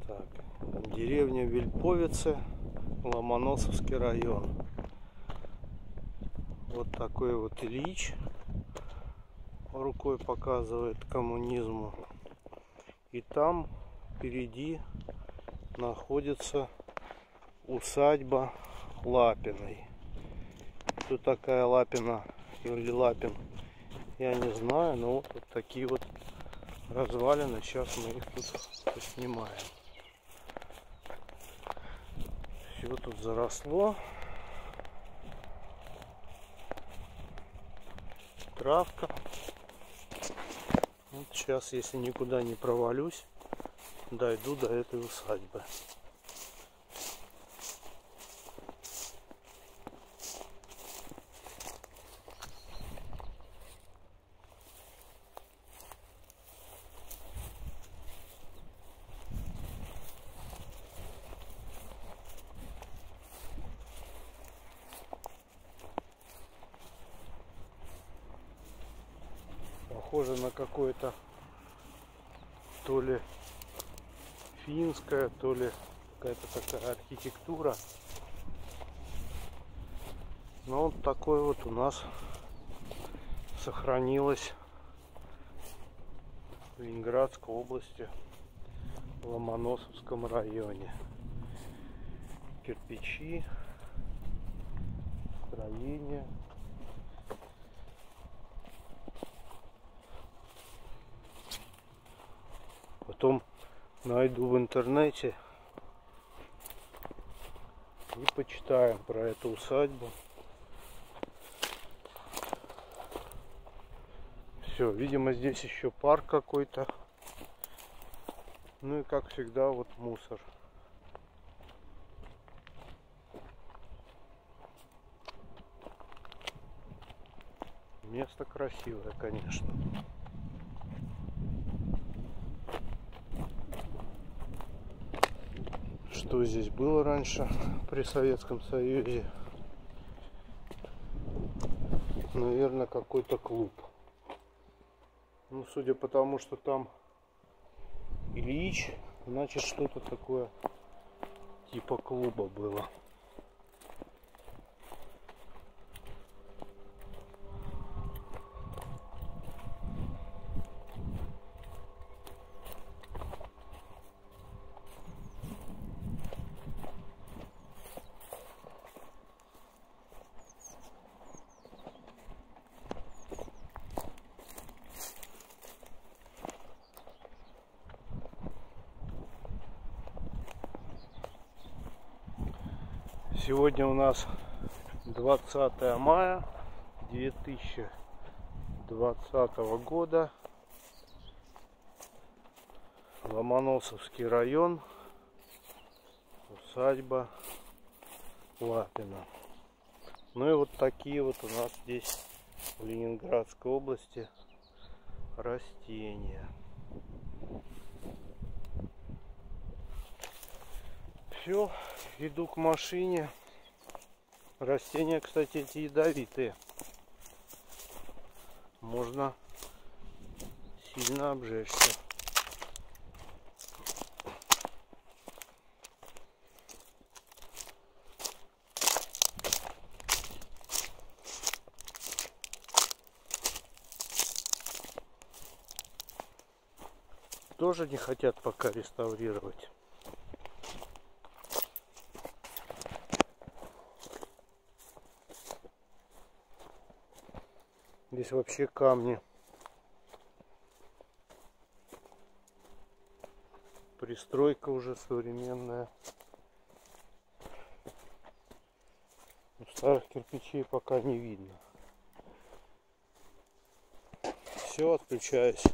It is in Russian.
Так, деревня Вельповицы, Ломоносовский район. Вот такой вот Ильич рукой показывает коммунизму. И там впереди находится усадьба Лапиной. Кто такая Лапина или Лапин, я не знаю, но вот такие вот развалины. Сейчас мы их тут поснимаем. Все тут заросло. Травка. Вот сейчас, если никуда не провалюсь, дойду до этой усадьбы. Похоже на какое-то то ли финская, то ли какая-то такая архитектура. Но вот такой вот у нас сохранилось в Ленинградской области, в Ломоносовском районе. Кирпичи, строения. Потом найду в интернете и почитаем про эту усадьбу. Все, видимо, здесь еще парк какой-то. Ну и как всегда, вот мусор. Место красивое, конечно. Что здесь было раньше при Советском Союзе? Наверное, какой-то клуб. Ну, судя по тому, что там Ильич, значит, что-то такое типа клуба было. Сегодня у нас 20 мая 2020 года. Ломоносовский район, усадьба Лапина. Ну и вот такие вот у нас здесь в Ленинградской области растения. Все, иду к машине. Растения, кстати, эти ядовитые. Можно сильно обжечься. Тоже не хотят пока реставрировать. Здесь вообще камни. Пристройка уже современная. Старых кирпичей пока не видно. Все, отключаюсь.